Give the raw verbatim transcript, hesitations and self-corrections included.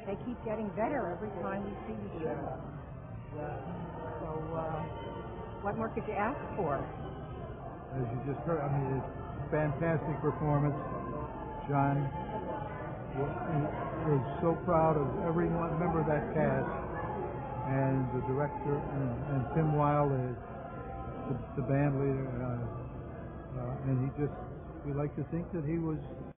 they keep getting better every time we see the show. So, uh, what more could you ask for? As you just heard, I mean, it's a fantastic performance. John was so proud of every one member of that cast, and the director, and, and Tim Wilde, is the, the band leader, uh, uh, and he just, we like to think that he was